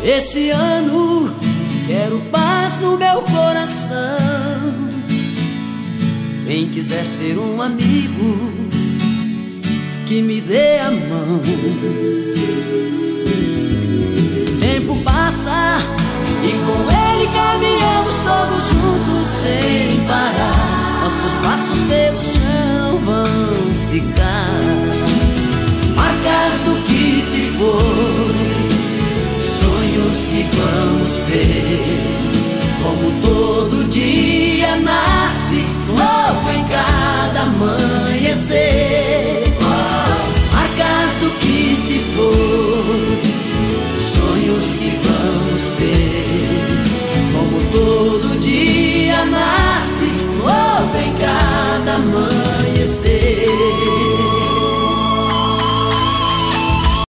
Esse ano quero paz no meu coração. Quem quiser ter um amigo que me dê a mão. O tempo passa e com ele caminhamos todos juntos sem parar. Nossos passos pelos